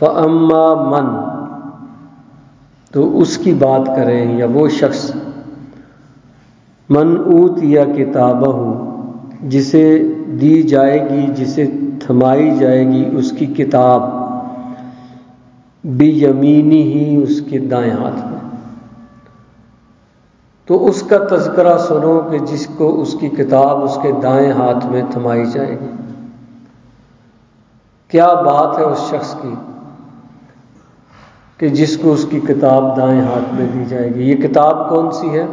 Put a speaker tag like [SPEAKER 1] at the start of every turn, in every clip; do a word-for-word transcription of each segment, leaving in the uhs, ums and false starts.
[SPEAKER 1] فَأَمَّا مَن، تو اس کی بات کریں یا وہ شخص، من اوتِیَ کتابہ، جسے دی جائے گی، جسے تھمائی جائے گی اس کی کتاب، بیمینہ، اس کے دائیں ہاتھ میں۔ تو اس کا تذکرہ سنو کہ جس کو اس کی کتاب اس کے دائیں ہاتھ میں تھمائی جائے گی۔ کیا بات ہے اس شخص کی کہ جس کو اس کی کتاب دائیں ہاتھ میں دی جائے گی۔ یہ کتاب کون سی ہے؟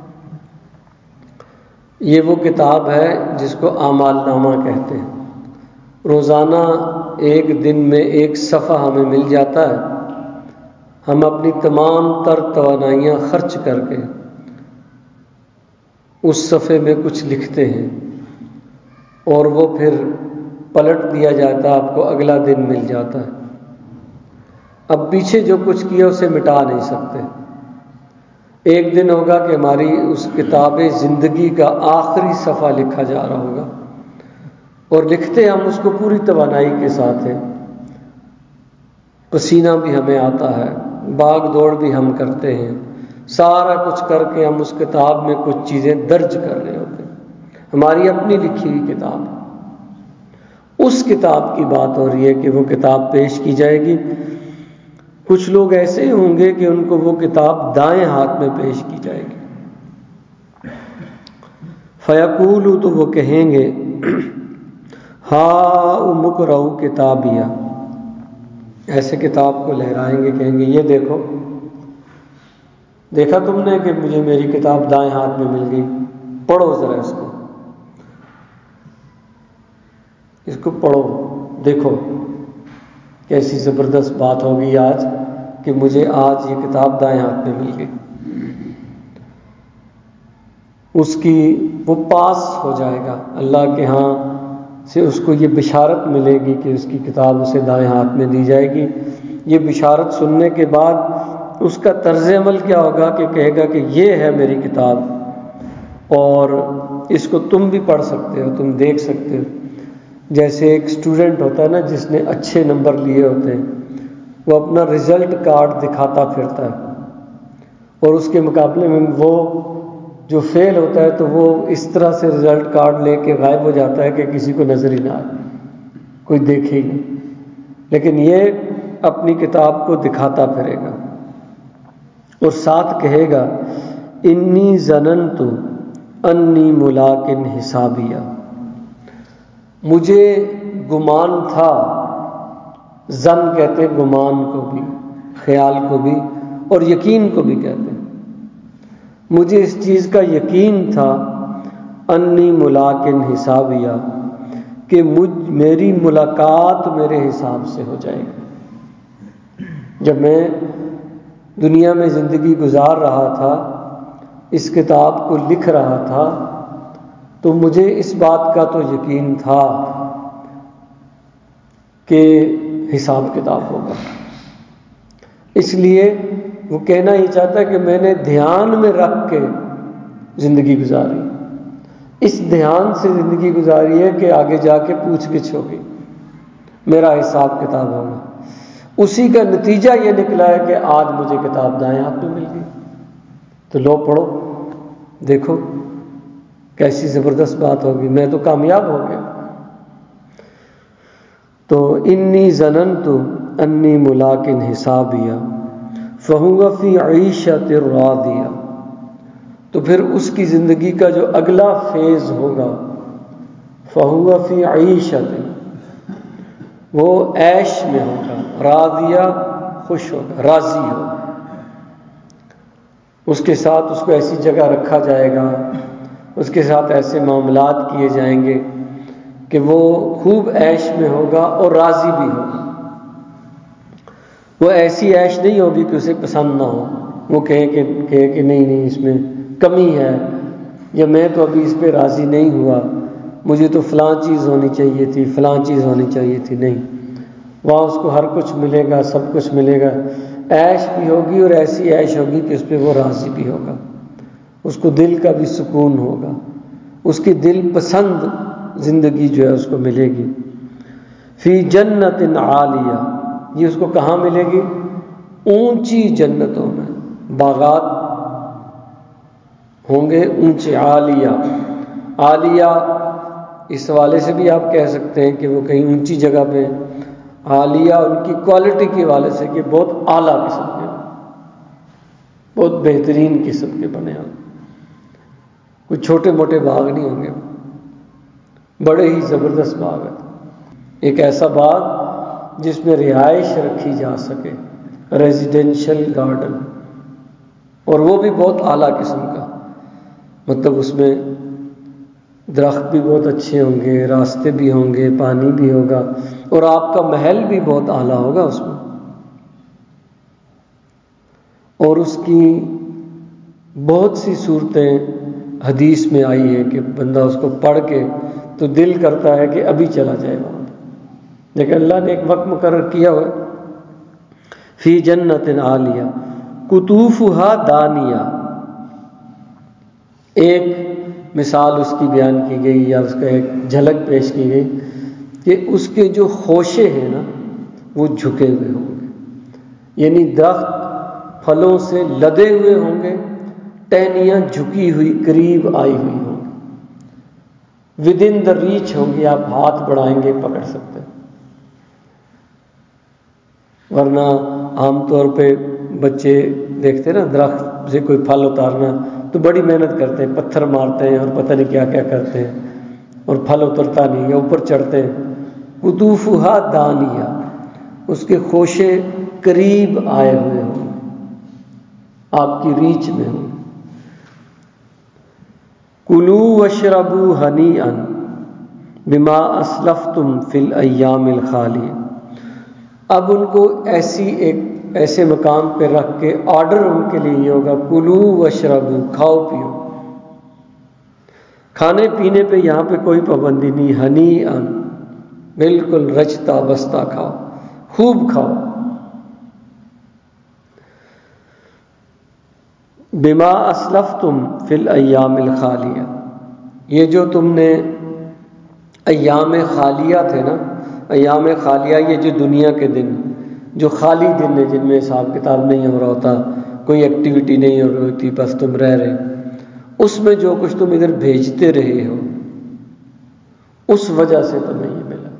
[SPEAKER 1] یہ وہ کتاب ہے جس کو اعمال نامہ کہتے ہیں۔ روزانہ ایک دن میں ایک صفحہ ہمیں مل جاتا ہے، ہم اپنی تمام تر توانائیاں خرچ کر کے اس صفحے میں کچھ لکھتے ہیں اور وہ پھر پلٹ دیا جاتا ہے، آپ کو اگلا دن مل جاتا ہے۔ اب پیچھے جو کچھ کیا اسے مٹا نہیں سکتے۔ ایک دن ہوگا کہ ہماری اس کتاب زندگی کا آخری صفحہ لکھا جا رہا ہوگا، اور لکھتے ہم اس کو پوری توانائی کے ساتھ ہیں، پسینہ بھی ہمیں آتا ہے، بھاگ دوڑ بھی ہم کرتے ہیں، سارا کچھ کر کے ہم اس کتاب میں کچھ چیزیں درج کر رہے ہوتے ہیں، ہماری اپنی لکھی ہوئی کتاب۔ اس کتاب کی بات ہو رہی ہے کہ وہ کتاب پیش کی جائے گی۔ کچھ لوگ ایسے ہوں گے کہ ان کو وہ کتاب دائیں ہاتھ میں پیش کی جائے گی۔ فَيَقُولُ، تو وہ کہیں گے، ہَاؤْمُ اقْرَءُوا کتابیہ، ایسے کتاب کو لہرائیں گے، کہیں گے یہ دیکھو، دیکھا تم نے کہ مجھے میری کتاب دائیں ہاتھ میں مل گئی، پڑھو ذرا اس کو، اس کو پڑھو، دیکھو کیسی زبردست بات ہوگی آج کہ مجھے آج یہ کتاب دائیں ہاتھ میں مل گئی۔ اس کی وہ پاس ہو جائے گا، اللہ کے ہاں سے اس کو یہ بشارت ملے گی کہ اس کی کتاب اسے دائیں ہاتھ میں دی جائے گی۔ یہ بشارت سننے کے بعد اس کا طرز عمل کیا ہوگا کہ کہے گا کہ یہ ہے میری کتاب اور اس کو تم بھی پڑھ سکتے ہو، تم دیکھ سکتے ہو۔ جیسے ایک اسٹوڈنٹ ہوتا ہے نا جس نے اچھے نمبر لیے ہوتے ہیں، وہ اپنا رزلٹ کارڈ دکھاتا پھرتا ہے، اور اس کے مقابلے میں وہ جو فیل ہوتا ہے تو وہ اس طرح سے رزلٹ کارڈ لے کے غائب ہو جاتا ہے کہ کسی کو نظر ہی نہ آئے، کوئی دیکھے ہی نہیں۔ لیکن یہ اپنی کتاب کو دکھاتا پھرے گا اور ساتھ کہے گا، انی ظننت انی ملاق حسابیہ، مجھے گمان تھا، ظن کہتے ہیں گمان کو بھی، خیال کو بھی، اور یقین کو بھی کہتے ہیں، مجھے اس چیز کا یقین تھا، انی ملاق حسابیہ، کہ مجھ میری ملاقات میرے حساب سے ہو جائے گی۔ جب میں دنیا میں زندگی گزار رہا تھا، اس کتاب کو لکھ رہا تھا، تو مجھے اس بات کا تو یقین تھا کہ حساب کتاب ہوگا۔ اس لیے وہ کہنا یہ چاہتا ہے کہ میں نے دھیان میں رکھ کے زندگی گزاری، اس دھیان سے زندگی گزاری ہے کہ آگے جا کے پوچھ گچھ ہوگی، میرا حساب کتاب ہوگا۔ اسی کا نتیجہ یہ نکلا ہے کہ آج مجھے کتاب دائیں ہاتھ میں مل گئی، تو لو پڑھو، دیکھو کیسی زبردست بات ہوگی، میں تو کامیاب ہو گیا۔ تو انی ظننت انی ملاق حسابیہ فہو فی عیشۃ راضیہ، تو پھر اس کی زندگی کا جو اگلا فیز ہوگا، فہو فی عیشۃ، وہ عیش میں ہوگا، راضیہ خوش ہوگا، راضی ہوگا۔ اس کے ساتھ اس کو ایسی جگہ رکھا جائے گا، اس کے ساتھ ایسے معاملات کیے جائیں گے کہ وہ خوب عیش میں ہوگا اور راضی بھی ہوگا۔ وہ ایسی عیش نہیں ہوگی کہ اسے پسند نہ ہو، وہ کہے کہ کہے کہ نہیں نہیں اس میں کمی ہے، یا میں تو ابھی اس پہ راضی نہیں ہوا، مجھے تو فلاں چیز ہونی چاہیے تھی، فلاں چیز ہونی چاہیے تھی۔ نہیں، وہاں اس کو ہر کچھ ملے گا، سب کچھ ملے گا، عیش بھی ہوگی اور ایسی عیش ہوگی کہ اس پہ وہ راضی بھی ہوگا، اس کو دل کا بھی سکون ہوگا، اس کی دل پسند زندگی جو ہے اس کو ملے گی۔ فی جنت عالیہ، یہ اس کو کہاں ملے گی؟ اونچی جنتوں میں باغات ہوں گے اونچے، عالیہ۔ عالیہ اس حوالے سے بھی آپ کہہ سکتے ہیں کہ وہ کہیں اونچی جگہ پہ، عالیہ ان کی کوالٹی کے حوالے سے کہ بہت اعلیٰ قسم کے، بہت بہترین قسم کے بنے ہوں، کوئی چھوٹے موٹے باغ نہیں ہوں گے، بڑے ہی زبردست باغ ہے۔ ایک ایسا باغ جس میں رہائش رکھی جا سکے، ریزیڈینشل گارڈن، اور وہ بھی بہت اعلیٰ قسم کا، مطلب اس میں درخت بھی بہت اچھے ہوں گے، راستے بھی ہوں گے، پانی بھی ہوگا، اور آپ کا محل بھی بہت اعلیٰ ہوگا اس میں۔ اور اس کی بہت سی صورتیں حدیث میں آئی ہیں کہ بندہ اس کو پڑھ کے تو دل کرتا ہے کہ ابھی چلا جائے وہاں، لیکن اللہ نے ایک وقت مقرر کیا ہوا فی جنت عالیہ قطوفہا دانیہ۔ ایک مثال اس کی بیان کی گئی یا اس کا ایک جھلک پیش کی گئی کہ اس کے جو خوشے ہیں نا وہ جھکے ہوئے ہوں گے، یعنی درخت پھلوں سے لدے ہوئے ہوں گے، ٹہنیاں جھکی ہوئی قریب آئی ہوئی ہوں گی، ود ان دا ریچ ہوں گی، آپ ہاتھ بڑھائیں گے پکڑ سکتے ہیں۔ ورنہ عام طور پہ بچے دیکھتے نا درخت سے کوئی پھل اتارنا تو بڑی محنت کرتے ہیں، پتھر مارتے ہیں اور پتہ نہیں کیا کیا کرتے ہیں، اور پھل اترتا نہیں ہے، اوپر چڑھتے ہیں۔ قطوفہا دانیہ، اس کے خوشے قریب آئے ہوئے ہوں، آپ کی ریچ میں ہوں۔ کلوا واشربوا ہنیئا بما اسلفتم فی الایام الخالیہ۔ اب ان کو ایسی ایک ایسے مقام پہ رکھ کے آرڈر ان کے لیے یہ ہوگا، کلوا واشربوا، کھاؤ پیو۔ کھانے پینے پہ یہاں پہ کوئی پابندی نہیں، ہنیئا، بالکل رچتا بستا کھاؤ، خوب کھاؤ۔ بما اسلفتم فی الایام الخالیہ، یہ جو تم نے ایام خالیہ تھے نا، ایام خالیہ یہ جو دنیا کے دن، جو خالی دن ہے جن میں حساب کتاب نہیں ہو رہا ہوتا، کوئی ایکٹیویٹی نہیں ہو رہی ہوتی، بس تم رہ رہے، اس میں جو کچھ تم ادھر بھیجتے رہے ہو اس وجہ سے تمہیں یہ ملا۔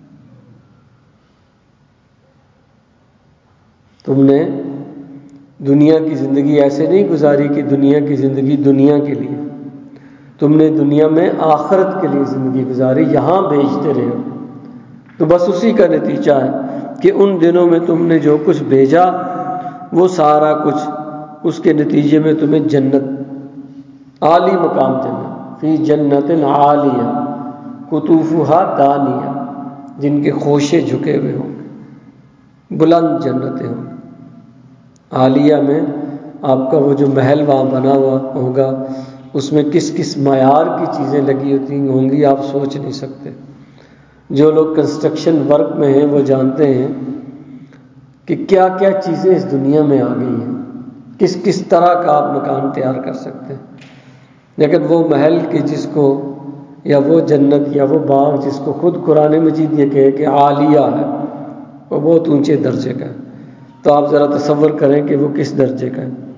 [SPEAKER 1] تم نے دنیا کی زندگی ایسے نہیں گزاری کہ دنیا کی زندگی دنیا کے لیے، تم نے دنیا میں آخرت کے لیے زندگی گزاری، یہاں بھیجتے رہے ہو، تو بس اسی کا نتیجہ ہے کہ ان دنوں میں تم نے جو کچھ بھیجا وہ سارا کچھ اس کے نتیجے میں تمہیں جنت، عالی مقام جنت، فی جنت عالیہ قطوفہا دانیہ، جن کے خوشے جھکے ہوئے ہوں گے، بلند جنتیں ہوں گی۔ عالیہ میں آپ کا وہ جو محل وہاں بنا ہوا ہوگا اس میں کس کس معیار کی چیزیں لگی ہوتی ہوں گی آپ سوچ نہیں سکتے۔ جو لوگ کنسٹرکشن ورک میں ہیں وہ جانتے ہیں کہ کیا کیا چیزیں اس دنیا میں آ گئی ہیں، کس کس طرح کا آپ مکان تیار کر سکتے ہیں، لیکن وہ محل کہ جس کو یا وہ جنت یا وہ باغ جس کو خود قرآن مجید یہ کہے کہ عالیہ ہے، وہ بہت اونچے درجے کا ہے، تو آپ ذرا تصور کریں کہ وہ کس درجے کا ہے۔